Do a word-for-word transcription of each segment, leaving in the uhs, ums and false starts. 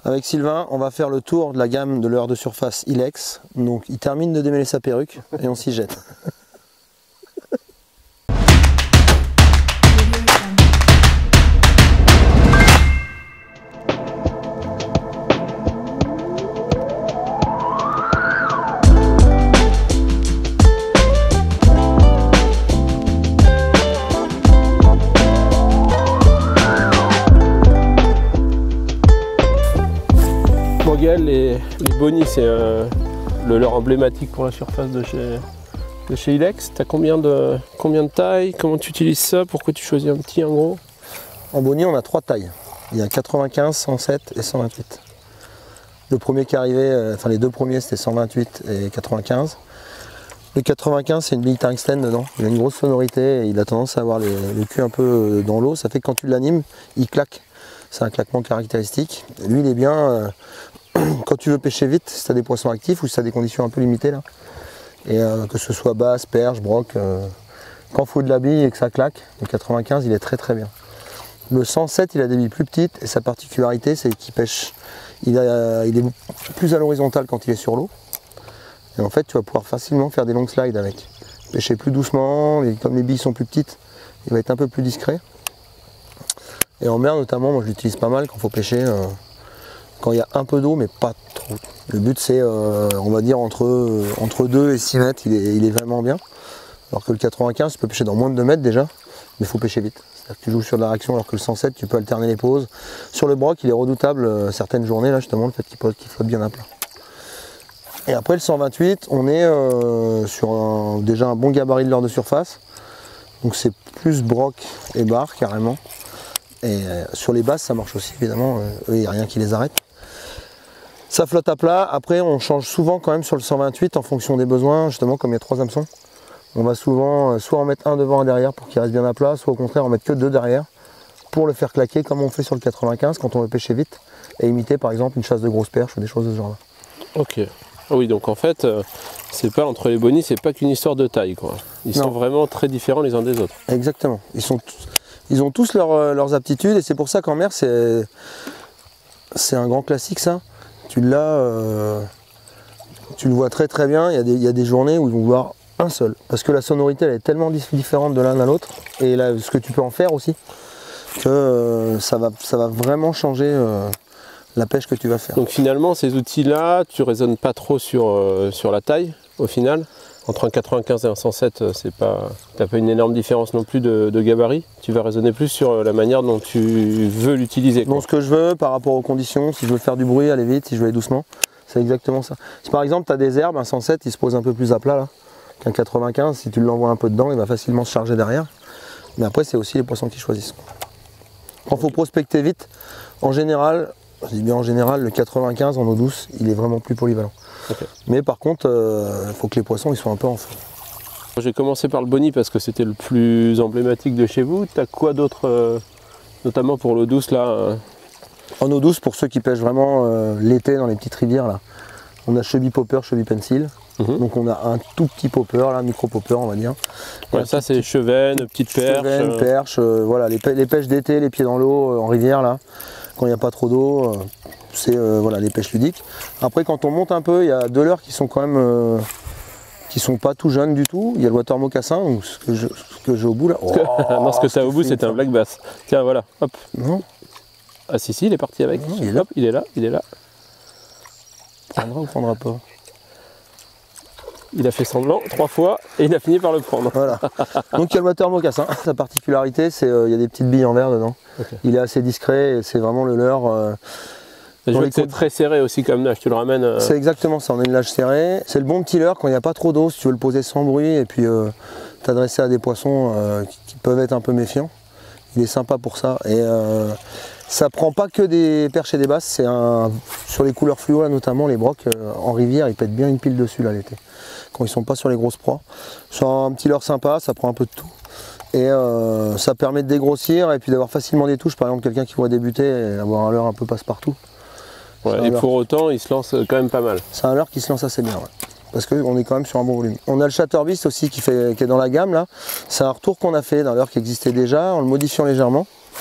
Avec Sylvain, on va faire le tour de la gamme de leurre de surface Ilex. Donc il termine de démêler sa perruque et on s'y jette. Les, les Bonnie, c'est euh, le leurre emblématique pour la surface de chez, de chez Ilex. Tu as combien de, combien de tailles? Comment tu utilises ça? Pourquoi tu choisis un petit, un gros? En Bonnie, on a trois tailles. Il y a quatre-vingt-quinze, cent sept et cent vingt-huit. Le premier qui arrivait, euh, enfin les deux premiers, c'était cent vingt-huit et quatre-vingt-quinze. Le quatre-vingt-quinze, c'est une bille tungstène dedans. Il a une grosse sonorité et il a tendance à avoir les, le cul un peu dans l'eau. Ça fait que quand tu l'animes, il claque. C'est un claquement caractéristique. Et lui, il est bien... Euh, quand tu veux pêcher vite, si tu as des poissons actifs ou si tu as des conditions un peu limitées là, et euh, que ce soit basse, perche, broc, euh, quand il faut de la bille et que ça claque, le quatre-vingt-quinze il est très très bien. Le cent sept il a des billes plus petites et sa particularité c'est qu'il pêche, il, a, il est plus à l'horizontale quand il est sur l'eau. Et en fait tu vas pouvoir facilement faire des longs slides avec. Pêcher plus doucement, et comme les billes sont plus petites, il va être un peu plus discret. Et en mer notamment, moi je l'utilise pas mal quand il faut pêcher. Euh, Quand il y a un peu d'eau, mais pas trop. Le but c'est, euh, on va dire, entre, euh, entre deux et six mètres, il est, il est vraiment bien. Alors que le quatre-vingt-quinze, tu peux pêcher dans moins de deux mètres déjà, mais il faut pêcher vite. C'est-à-dire que tu joues sur de la réaction, alors que le cent sept, tu peux alterner les pauses. Sur le broc, il est redoutable euh, certaines journées, là justement, le fait qu'il qu'il flotte bien à plat. Et après le cent vingt-huit, on est euh, sur un, déjà un bon gabarit de leurre de surface. Donc c'est plus broc et barre carrément. Et euh, sur les basses, ça marche aussi évidemment, euh, eux, il n'y a rien qui les arrête. Ça flotte à plat. Après, on change souvent quand même sur le cent vingt-huit en fonction des besoins, justement comme il y a trois hameçons. On va souvent soit en mettre un devant, un derrière pour qu'il reste bien à plat, soit au contraire en mettre que deux derrière pour le faire claquer comme on fait sur le quatre-vingt-quinze quand on veut pêcher vite et imiter par exemple une chasse de grosse perche ou des choses de ce genre-là. Ok. Ah oui, donc en fait, euh, c'est pas entre les Bonnie, c'est pas qu'une histoire de taille, quoi. Ils non. sont vraiment très différents les uns des autres. Exactement. Ils, sont ils ont tous leur, leurs aptitudes et c'est pour ça qu'en mer, c'est un grand classique ça. Tu l'as, euh, tu le vois très très bien, il y, a des, il y a des journées où ils vont voir un seul. Parce que la sonorité elle est tellement différente de l'un à l'autre, et là, ce que tu peux en faire aussi, que euh, ça, va, ça va vraiment changer euh, la pêche que tu vas faire. Donc finalement, ces outils-là, tu raisonnes pas trop sur, euh, sur la taille, au final. Entre un quatre-vingt-quinze et un cent sept, c'est pas, t'as pas une énorme différence non plus de, de gabarit. Tu vas raisonner plus sur la manière dont tu veux l'utiliser. Donc ce que je veux par rapport aux conditions, si je veux faire du bruit, aller vite, si je veux aller doucement, c'est exactement ça. Si par exemple tu as des herbes, un cent sept il se pose un peu plus à plat là qu'un quatre-vingt-quinze, si tu l'envoies un peu dedans, il va facilement se charger derrière. Mais après c'est aussi les poissons qui choisissent. Quand il faut prospecter vite, en général, je dis bien en général, le quatre-vingt-quinze en eau douce, il est vraiment plus polyvalent. Okay. Mais par contre, il euh, faut que les poissons ils soient un peu en feu. J'ai commencé par le Bonnie parce que c'était le plus emblématique de chez vous. Tu as quoi d'autre, euh, notamment pour l'eau douce là euh... En eau douce, pour ceux qui pêchent vraiment euh, l'été dans les petites rivières, là, on a cheville popper, cheville pencil. Mm-hmm. Donc on a un tout petit popper, là, micro popper on va dire. Ouais, ça c'est chevaine, petite perche. Chevaine, euh... perche, euh, voilà, les, pê les pêches d'été, les pieds dans l'eau, euh, en rivière là, quand il n'y a pas trop d'eau. Euh, c'est euh, voilà, les pêches ludiques. Après quand on monte un peu, il y a deux leurres qui sont quand même euh, qui sont pas tout jeunes du tout. Il y a le water mocassin, ou ce que j'ai au bout là. Oh, non, ce que tu as au bout c'est un black bass. Tiens voilà, hop. Non. Ah si si, il est parti avec. Non, il est là. Hop, il est là, il est là. Prendra ou prendra pas. Il a fait semblant trois fois et il a fini par le prendre. Voilà. Donc il y a le water mocassin. Sa particularité c'est qu'il euh, y a des petites billes en verre dedans. Okay. Il est assez discret et c'est vraiment le leurre. Euh, Je vois que c'est très serré aussi comme nage, tu le ramènes. Euh... C'est exactement ça, on a une nage serrée. C'est le bon petit leurre quand il n'y a pas trop d'eau, si tu veux le poser sans bruit et puis euh, t'adresser à des poissons euh, qui, qui peuvent être un peu méfiants. Il est sympa pour ça. Et euh, ça prend pas que des perches et des basses, c'est un sur les couleurs fluo là, notamment les brocs euh, en rivière, ils pètent bien une pile dessus là l'été. Quand ils sont pas sur les grosses proies. C'est un petit leurre sympa, ça prend un peu de tout. Et euh, ça permet de dégrossir et puis d'avoir facilement des touches. Par exemple quelqu'un qui voit débuter et avoir un leurre un peu passe-partout. Ouais, et pour autant, il se lance quand même pas mal. C'est un leurre qui se lance assez bien, ouais. Parce qu'on est quand même sur un bon volume. On a le Chatterbeast aussi qui, fait, qui est dans la gamme là. C'est un retour qu'on a fait d'un leurre qui existait déjà en le modifiant légèrement.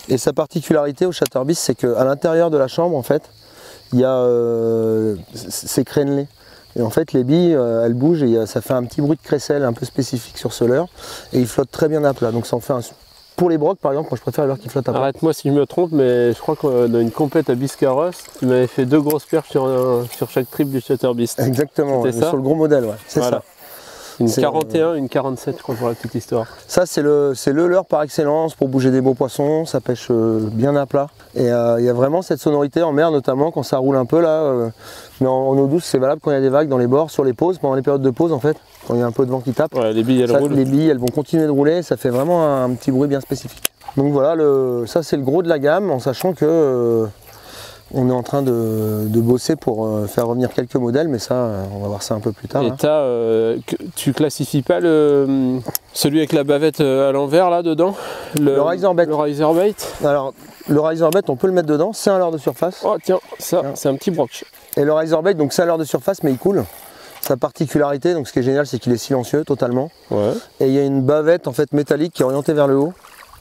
Et sa particularité au Chatterbist, c'est qu'à l'intérieur de la chambre, en fait, il y a, euh, c'est crénelé. Et en fait, les billes, euh, elles bougent et y a, ça fait un petit bruit de crécelle un peu spécifique sur ce leurre. Et il flotte très bien à plat. Donc ça en fait un... Pour les brocs, par exemple, moi je préfère le leurre qui flotte à plat. Arrête-moi si je me trompe, mais je crois que dans une compète à Biscarrosse, tu m'avais fait deux grosses perches sur, un, sur chaque trip du Chatterbist. Exactement, ouais, ça sur le gros modèle, ouais. C'est voilà. ça. Une quarante et un, une quarante-sept, je crois, pour la petite histoire. Ça, c'est le, c'est le leurre par excellence pour bouger des beaux poissons. Ça pêche euh, bien à plat. Et il euh, y a vraiment cette sonorité en mer, notamment quand ça roule un peu là. Euh, mais en, en eau douce, c'est valable quand il y a des vagues dans les bords, sur les pauses, pendant les périodes de pause en fait. Quand il y a un peu de vent qui tape. Ouais, les billes, elles ça, roulent. Les billes, elles vont continuer de rouler. Ça fait vraiment un, un petit bruit bien spécifique. Donc voilà, le, ça c'est le gros de la gamme, en sachant que euh, on est en train de, de bosser pour euh, faire revenir quelques modèles, mais ça, euh, on va voir ça un peu plus tard. Et hein. euh, tu classifies pas le, celui avec la bavette à l'envers là dedans, Le, le Riserbait. Le Riserbait. Alors, le Riserbait, on peut le mettre dedans, c'est un leurre de surface. Oh tiens, ça, c'est un petit broc. Et le Riserbait, donc c'est un leurre de surface, mais il coule. Sa particularité, donc ce qui est génial, c'est qu'il est silencieux totalement. Ouais. Et il y a une bavette en fait métallique qui est orientée vers le haut.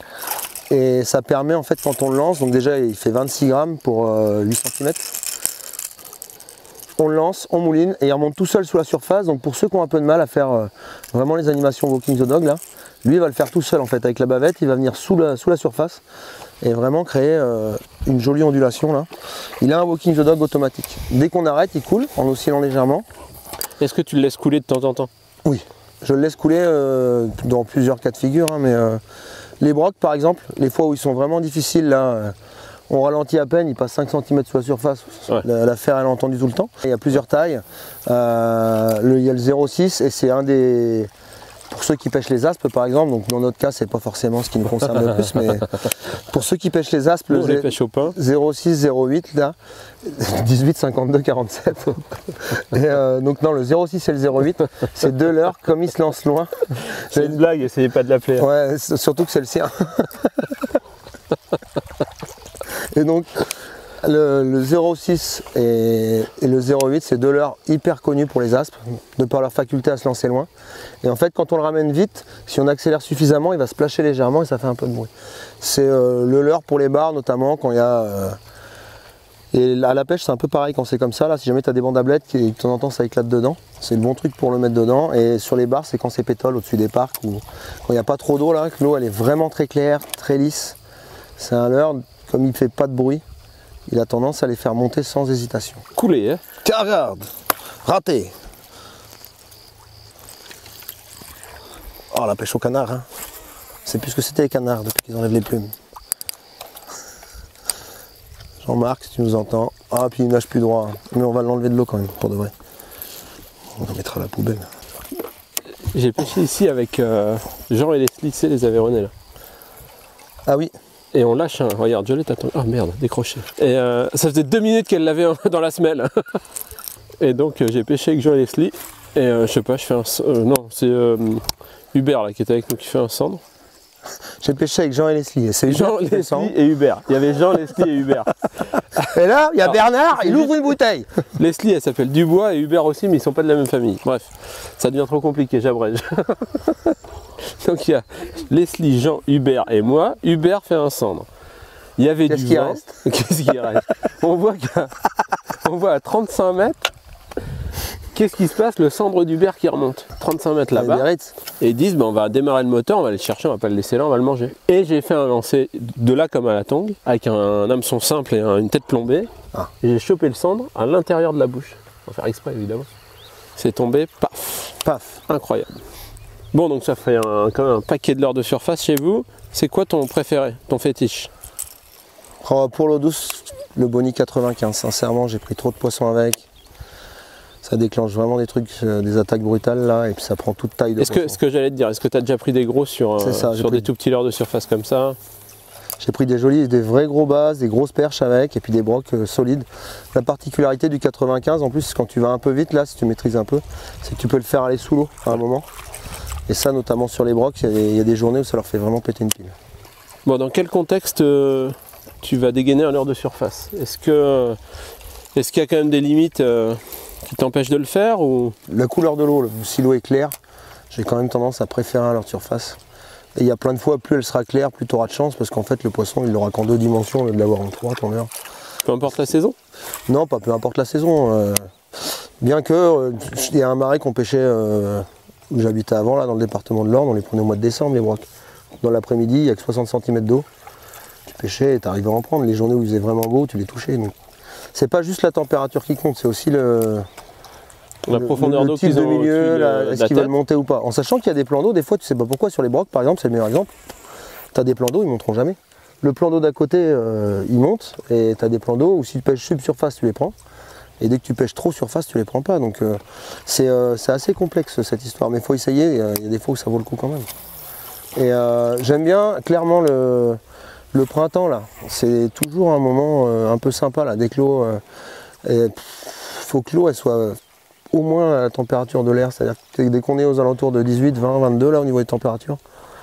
Et ça permet en fait quand on le lance, donc déjà il fait vingt-six grammes pour euh, huit centimètres. On le lance, on mouline et il remonte tout seul sous la surface. Donc pour ceux qui ont un peu de mal à faire euh, vraiment les animations Walking the Dog là, lui il va le faire tout seul en fait avec la bavette, il va venir sous la, sous la surface et vraiment créer euh, une jolie ondulation là. Il a un Walking the Dog automatique. Dès qu'on arrête, il coule en oscillant légèrement. Est-ce que tu le laisses couler de temps en temps? Oui, je le laisse couler euh, dans plusieurs cas de figure, hein, mais euh, les brocs par exemple, les fois où ils sont vraiment difficiles là, euh, on ralentit à peine, ils passent cinq centimètres sous la surface, ouais. la, la fer elle est entendue tout le temps. Il y a plusieurs tailles, euh, le, il y a le zéro six et c'est un des... Pour ceux qui pêchent les aspes par exemple, donc dans notre cas c'est pas forcément ce qui nous concerne le plus, mais pour ceux qui pêchent les aspes, Nous, le les pêche au pain. zéro six, zéro huit là, dix-huit, cinquante-deux, quarante-sept. Et euh, donc non, le zéro six et le zéro huit, c'est deux leurres comme ils se lancent loin. C'est une blague, essayez pas de l'appeler. Ouais, surtout que c'est le sien. Et donc le, le zéro six et, et le zéro huit, c'est deux leurres hyper connus pour les aspes, de par leur faculté à se lancer loin. Et en fait, quand on le ramène vite, si on accélère suffisamment, il va se splasher légèrement et ça fait un peu de bruit. C'est euh, le leurre pour les bars, notamment quand il y a... Euh... Et à la pêche, c'est un peu pareil quand c'est comme ça. Là, si jamais tu as des bandes à blettes qui de temps en temps ça éclate dedans, c'est le bon truc pour le mettre dedans. Et sur les bars, c'est quand c'est pétole au-dessus des parcs ou quand il n'y a pas trop d'eau, là, que l'eau elle est vraiment très claire, très lisse. C'est un leurre, comme il ne fait pas de bruit, il a tendance à les faire monter sans hésitation. Couler, hein. Tiens, regarde, raté. Oh, la pêche au canard, hein. C'est plus ce que c'était les canards depuis qu'ils enlèvent les plumes. Jean-Marc, si tu nous entends. Ah, puis il nage plus droit, hein. Mais on va l'enlever de l'eau quand même, pour de vrai. On le mettra à la poubelle. J'ai pêché ici avec euh, Jean et Leslie, c'est les Aveyronnais là. Ah oui. Et on lâche un, regarde, Violette attends. Ah merde, décroché. Et euh, ça faisait deux minutes qu'elle l'avait dans la semelle. Et donc euh, j'ai pêché avec Jean et Leslie. Et euh, je sais pas, je fais un... Euh, non, c'est euh, Hubert là qui était avec nous qui fait un cendre. J'ai pêché avec Jean et Leslie. Et c'est Jean, Leslie et Hubert. Il y avait Jean, Leslie et Hubert. Et là, il y a Alors, Bernard, il ouvre une bouteille. Leslie, elle s'appelle Dubois et Hubert aussi, mais ils sont pas de la même famille. Bref, ça devient trop compliqué, j'abrège. Donc il y a Leslie, Jean, Hubert et moi. Hubert fait un cendre. Il y avait Qu'est-ce du qui vent. reste Qu'est-ce qui reste On voit qu'à on voit à trente-cinq mètres. Qu'est-ce qui se passe? Le cendre d'Hubert qui remonte trente-cinq mètres là-bas. Et ils disent, ben, on va démarrer le moteur, on va aller le chercher, on va pas le laisser là, on va le manger. Et j'ai fait un lancer de là comme à la tongue, avec un, un hameçon simple et un, une tête plombée. Ah. Et j'ai chopé le cendre à l'intérieur de la bouche. On va faire exprès évidemment. C'est tombé, paf, paf, incroyable. Bon, donc ça fait un, quand même un paquet de leurres de surface chez vous. C'est quoi ton préféré, ton fétiche? Oh, pour l'eau douce, le Bonnie quatre-vingt-quinze. Sincèrement, j'ai pris trop de poissons avec. Ça déclenche vraiment des trucs, euh, des attaques brutales là, et puis ça prend toute taille de poisson. Est-ce que, ce que j'allais te dire, est-ce que tu as déjà pris des gros sur, euh, ça, sur des pris... tout petits leurres de surface comme ça? J'ai pris des jolis, des vrais gros bases, des grosses perches avec, et puis des brocs euh, solides. La particularité du quatre-vingt-quinze, en plus, quand tu vas un peu vite là, si tu maîtrises un peu, c'est que tu peux le faire aller sous l'eau à un moment. Et ça, notamment sur les brocs, il y, y a des journées où ça leur fait vraiment péter une pile. Bon, dans quel contexte euh, tu vas dégainer un leurre de surface? Est-ce que, est-ce qu'il y a quand même des limites euh, qui t'empêchent de le faire ou... La couleur de l'eau, si l'eau est claire, j'ai quand même tendance à préférer un leurre de surface. Et il y a plein de fois, plus elle sera claire, plus tu auras de chance, parce qu'en fait le poisson il l'aura qu'en deux dimensions au lieu de l'avoir en trois ton leurre. Peu importe la saison? Non, pas peu importe la saison. Euh, bien que il euh, y a un marais qu'on pêchait euh, où j'habitais avant, là dans le département de l'Orne, on les prenait au mois de décembre les brocs. Dans l'après-midi, il n'y a que soixante centimètres d'eau. Tu pêchais et tu arrivais à en prendre. Les journées où il faisait vraiment beau, tu les touchais. Donc c'est pas juste la température qui compte, c'est aussi le, la le, profondeur d'eau qu'ils ont. Le type de milieu, est-ce qu'ils veulent monter ou pas. En sachant qu'il y a des plans d'eau, des fois tu sais pas pourquoi, sur les brocs par exemple, c'est le meilleur exemple. Tu as des plans d'eau, ils monteront jamais. Le plan d'eau d'à côté, euh, il monte, et tu as des plans d'eau où si tu pêches subsurface, tu les prends. Et dès que tu pêches trop surface, tu les prends pas. Donc euh, c'est euh, assez complexe cette histoire, mais il faut essayer, il y a des fois où ça vaut le coup quand même. Et euh, j'aime bien clairement le, le printemps là, c'est toujours un moment euh, un peu sympa là, dès que l'eau, il faut que l'eau elle soit au moins à la température de l'air, c'est-à-dire que dès qu'on est aux alentours de dix-huit, vingt, vingt-deux là au niveau des températures,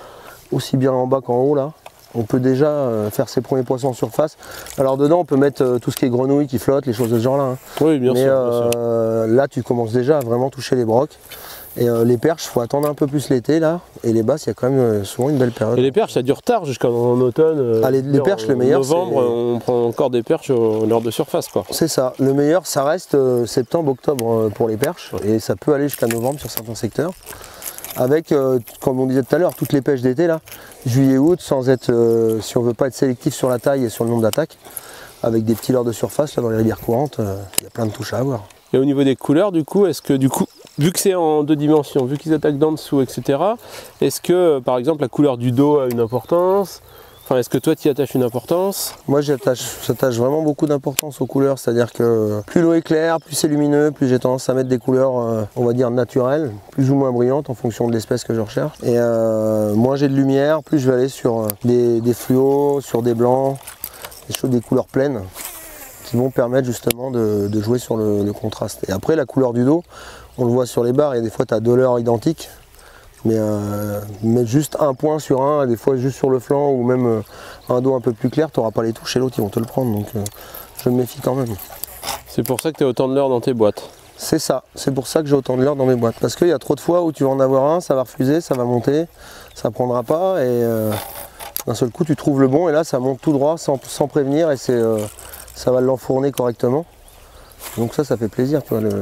aussi bien en bas qu'en haut là, on peut déjà euh, faire ses premiers poissons en surface. Alors dedans on peut mettre euh, tout ce qui est grenouilles qui flottent, les choses de ce genre là. Hein. Oui, bien Mais sûr. Euh, bien sûr. Là tu commences déjà à vraiment toucher les brocs. Et euh, les perches, il faut attendre un peu plus l'été là. Et les basses, il y a quand même euh, souvent une belle période. Et les perches, ça dure tard jusqu'en automne. Euh, ah, les, les perches, le meilleur. En novembre, on prend encore des perches au nord de surface, quoi. C'est ça. Le meilleur, ça reste euh, septembre, octobre euh, pour les perches. Ouais. Et ça peut aller jusqu'à novembre sur certains secteurs. Avec, euh, comme on disait tout à l'heure, toutes les pêches d'été là, juillet, août, sans être, euh, si on veut pas être sélectif sur la taille et sur le nombre d'attaques, avec des petits leurres de surface là dans les rivières courantes, il euh, y a plein de touches à avoir. Et au niveau des couleurs, du coup, est-ce que du coup, vu que c'est en deux dimensions, vu qu'ils attaquent d'en dessous, et cetera, est-ce que, par exemple, la couleur du dos a une importance? Enfin, est-ce que toi, tu y attaches une importance? Moi, j'attache vraiment beaucoup d'importance aux couleurs, c'est-à-dire que plus l'eau est claire, plus c'est lumineux, plus j'ai tendance à mettre des couleurs, euh, on va dire, naturelles, plus ou moins brillantes en fonction de l'espèce que je recherche. Et euh, moins j'ai de lumière, plus je vais aller sur des, des fluos, sur des blancs, des choses, des couleurs pleines, qui vont permettre justement de, de jouer sur le, le contraste. Et après, la couleur du dos, on le voit sur les barres, et des fois tu as deux leurres identiques, mais euh, mettre juste un point sur un, des fois juste sur le flanc, ou même euh, un dos un peu plus clair, tu n'auras pas les touches et l'autre ils vont te le prendre, donc euh, je me méfie quand même. C'est pour ça que tu as autant de leurres dans tes boîtes? C'est ça, c'est pour ça que j'ai autant de leurres dans mes boîtes, parce qu'il y a trop de fois où tu vas en avoir un, ça va refuser, ça va monter, ça prendra pas, et euh, d'un seul coup tu trouves le bon, et là ça monte tout droit sans, sans prévenir, et c'est... Euh, ça va l'enfourner correctement. Donc ça, ça fait plaisir. Tu vois, le...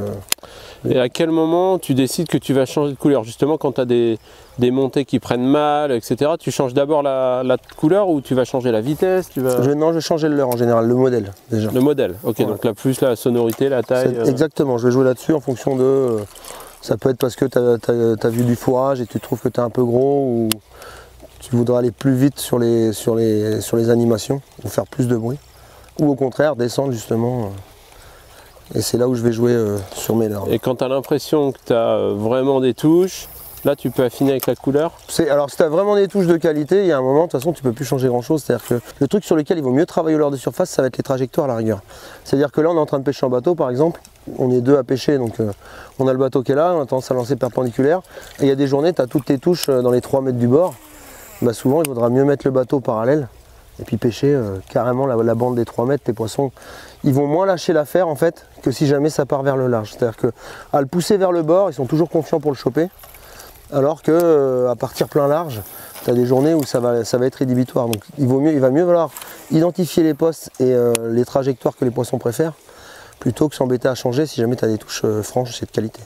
Et à quel moment tu décides que tu vas changer de couleur? Justement, quand tu as des, des montées qui prennent mal, et cetera, tu changes d'abord la, la couleur ou tu vas changer la vitesse? tu vas... je, Non, je vais changer le leurre en général, le modèle déjà. Le modèle, ok, ouais. Donc là, plus la sonorité, la taille. Euh... Exactement, je vais jouer là-dessus en fonction de... Euh, ça peut être parce que tu as, as vu du fourrage et tu trouves que tu es un peu gros, ou tu voudrais aller plus vite sur les, sur les, sur les animations, ou faire plus de bruit. Ou au contraire, descendre justement. Et c'est là où je vais jouer euh, sur mes leurres. Et quand tu as l'impression que tu as vraiment des touches, là tu peux affiner avec la couleur? Alors si tu as vraiment des touches de qualité, il y a un moment, de toute façon tu peux plus changer grand chose. C'est-à-dire que le truc sur lequel il vaut mieux travailler au leurre de surface, ça va être les trajectoires à la rigueur. C'est-à-dire que là on est en train de pêcher en bateau par exemple, on est deux à pêcher, donc euh, on a le bateau qui est là, on a tendance à lancer perpendiculaire. Et il y a des journées, tu as toutes tes touches dans les trois mètres du bord. Bah, souvent il vaudra mieux mettre le bateau parallèle. Et puis pêcher euh, carrément la, la bande des trois mètres, tes poissons, ils vont moins lâcher l'affaire en fait que si jamais ça part vers le large. C'est-à-dire qu'à le pousser vers le bord, ils sont toujours confiants pour le choper, alors que euh, à partir plein large, tu as des journées où ça va, ça va être rédhibitoire. Donc il, vaut mieux, il va mieux falloir identifier les postes et euh, les trajectoires que les poissons préfèrent, plutôt que s'embêter à changer si jamais tu as des touches euh, franches et de qualité.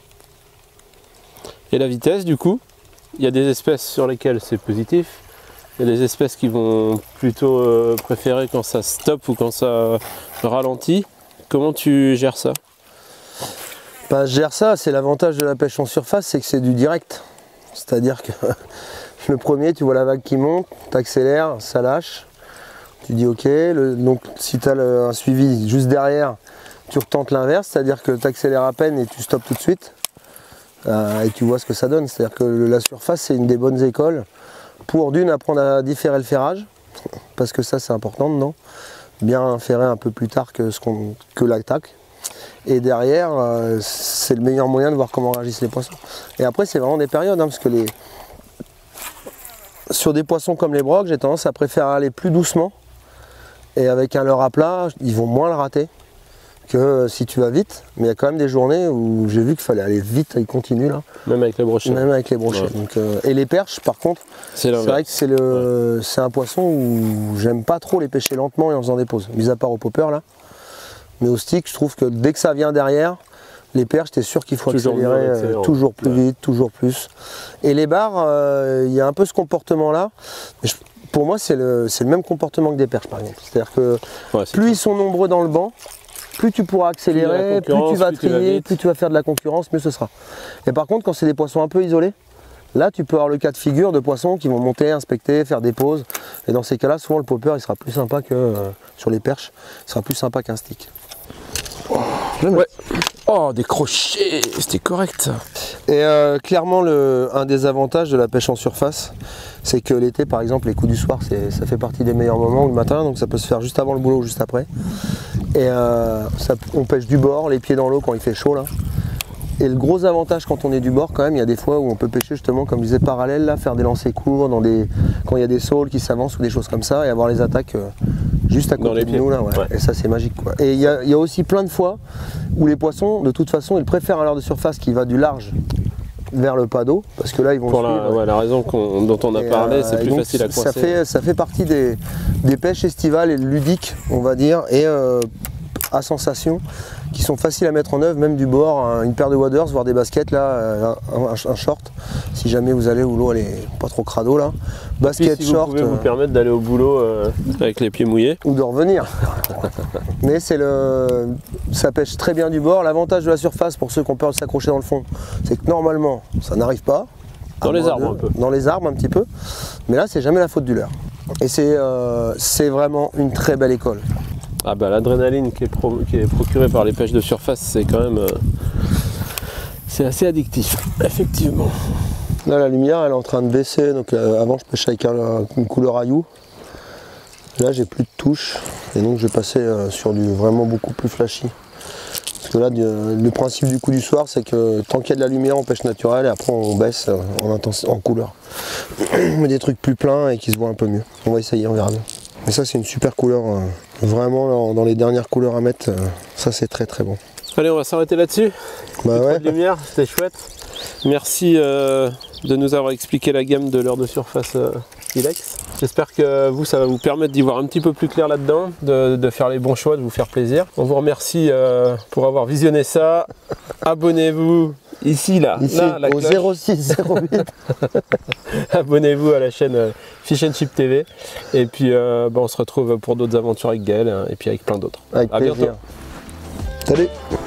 Et la vitesse du coup, il y a des espèces sur lesquelles c'est positif. Il y a des espèces qui vont plutôt euh, préférer quand ça stoppe ou quand ça ralentit. Comment tu gères ça? Bah, je gère ça, c'est l'avantage de la pêche en surface, c'est que c'est du direct. C'est-à-dire que le premier, tu vois la vague qui monte, tu accélères, ça lâche. Tu dis ok, le, donc si tu as le, un suivi juste derrière, tu retentes l'inverse, c'est-à-dire que tu accélères à peine et tu stoppes tout de suite. Euh, et tu vois ce que ça donne. C'est-à-dire que la surface, c'est une des bonnes écoles. Pour d'une, apprendre à différer le ferrage, parce que ça c'est important dedans, bien ferrer un peu plus tard que, ce qu'on, que l'attaque. Et derrière, euh, c'est le meilleur moyen de voir comment réagissent les poissons. Et après c'est vraiment des périodes, hein, parce que les... sur des poissons comme les brocs, j'ai tendance à préférer aller plus doucement, et avec un leurre à plat, ils vont moins le rater, que si tu vas vite, mais il y a quand même des journées où j'ai vu qu'il fallait aller vite, il continue là. Même avec les brochets. Même avec les brochets. Ouais. Donc, euh, et les perches, par contre, c'est vrai que c'est le, ouais. un poisson où j'aime pas trop les pêcher lentement et en faisant des pauses, mis à part au popper là. Mais au stick, je trouve que dès que ça vient derrière, les perches, t'es sûr qu'il faut toujours accélérer euh, toujours plus ouais. vite, toujours plus. Et les barres, il euh, y a un peu ce comportement là. Mais je, pour moi, c'est le, le même comportement que des perches par exemple. C'est-à-dire que ouais, plus ils sont nombreux dans le banc, plus tu pourras accélérer, plus, plus tu vas plus trier, tu plus tu vas faire de la concurrence, mieux ce sera. Et par contre, quand c'est des poissons un peu isolés, là tu peux avoir le cas de figure de poissons qui vont monter, inspecter, faire des pauses. Et dans ces cas-là, souvent le popper il sera plus sympa que euh, sur les perches, il sera plus sympa qu'un stick. Oh, ouais. Oh, des crochets, c'était correct. Et euh, clairement, le, un des avantages de la pêche en surface, c'est que l'été, par exemple, les coups du soir, ça fait partie des meilleurs moments, ou le matin, donc ça peut se faire juste avant le boulot ou juste après. Et euh, ça, on pêche du bord, les pieds dans l'eau quand il fait chaud là. Et le gros avantage quand on est du bord, quand même, il y a des fois où on peut pêcher justement, comme je disais, parallèle, là, faire des lancers courts, dans des, quand il y a des saules qui s'avancent ou des choses comme ça, et avoir les attaques euh, juste à côté de nous là. Ouais. Ouais. Et ça, c'est magique, quoi. Et il y, y a aussi plein de fois où les poissons, de toute façon, ils préfèrent un leurre de surface qui va du large vers le pas d'eau, parce que là, ils vont pour la, ouais, la raison qu'on, dont on a et parlé, euh, c'est plus facile à coincer. Ça fait, ça fait partie des, des pêches estivales et ludiques, on va dire, et euh, à sensation, qui sont faciles à mettre en œuvre, même du bord, une paire de waders, voire des baskets, là, un, un short, si jamais vous allez où l'eau elle est pas trop crado là. Basket, si short. Vous pouvez euh, vous permettre d'aller au boulot euh, avec les pieds mouillés. Ou de revenir. Mais c'est le, ça pêche très bien du bord. L'avantage de la surface pour ceux qui ont peur de s'accrocher dans le fond, c'est que normalement ça n'arrive pas. Dans les arbres de, un peu. Dans les arbres un petit peu. Mais là c'est jamais la faute du leurre. Et c'est euh, c'est vraiment une très belle école. Ah bah l'adrénaline qui, qui est procurée par les pêches de surface, c'est quand même euh, c'est assez addictif, effectivement. Là la lumière elle est en train de baisser, donc euh, avant je pêchais avec un, une couleur aillou. Là j'ai plus de touches et donc je vais passer euh, sur du vraiment beaucoup plus flashy. Parce que là du, le principe du coup du soir c'est que tant qu'il y a de la lumière on pêche naturel et après on baisse euh, en, intensité, en couleur. On met des trucs plus pleins et qui se voient un peu mieux. On va essayer, on verra bien. Mais ça c'est une super couleur, euh, vraiment dans, dans les dernières couleurs à mettre, euh, ça c'est très très bon. Allez on va s'arrêter là-dessus. Bah ouais. Trop de lumière, c'était chouette. Merci euh, de nous avoir expliqué la gamme de leurre de surface euh, Ilex. J'espère que vous ça va vous permettre d'y voir un petit peu plus clair là-dedans, de, de faire les bons choix, de vous faire plaisir. On vous remercie euh, pour avoir visionné ça. Abonnez-vous. Ici, là, Ici, là la au zéro six zéro huit. Abonnez-vous à la chaîne euh, Fish and Chip T V. Et puis, euh, bah, on se retrouve pour d'autres aventures avec Gaël hein, et puis avec plein d'autres. Avec à plaisir. bientôt. Salut.